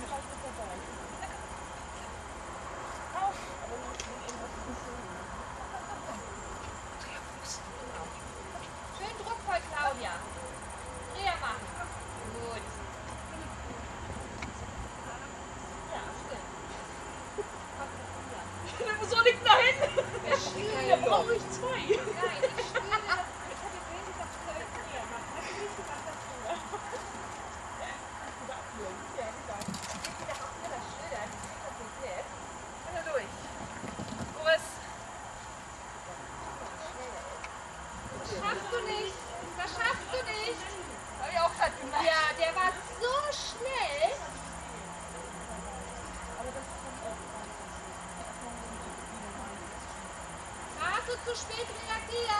Schön druckvoll, Claudia. Dreher machen. Gut. Ja, stimmt. Der muss auch nicht nach hinten. Der Stühle. Der braucht nicht zwei. Nein, die Stühle. Ich habe jetzt wenig gesagt, ich soll jetzt näher machen. Hast du nicht gemacht, das früher? Ja, genau. Jetzt wieder auf mir das Schilder. Das ist kompliziert. Also durch. Urs. Das schaffst du nicht. Das schaffst du nicht. Hab ich auch gerade gemacht. Ja, der war so schnell. Hast du zu spät reagiert?